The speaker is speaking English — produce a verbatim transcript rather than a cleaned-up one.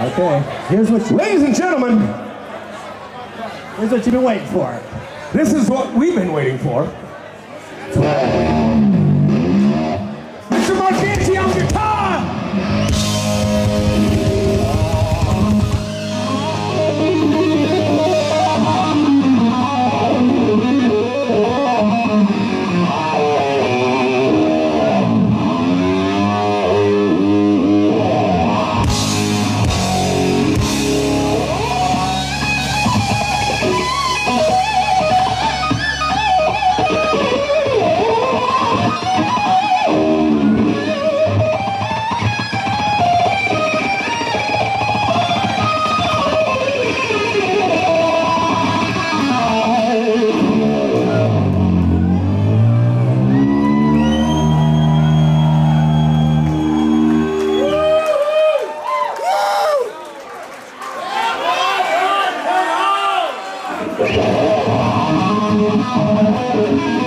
Okay, here's what you... Ladies and gentlemen, here's what you've been waiting for. This is what we've been waiting for. Mister Marcanti on guitar! Come on!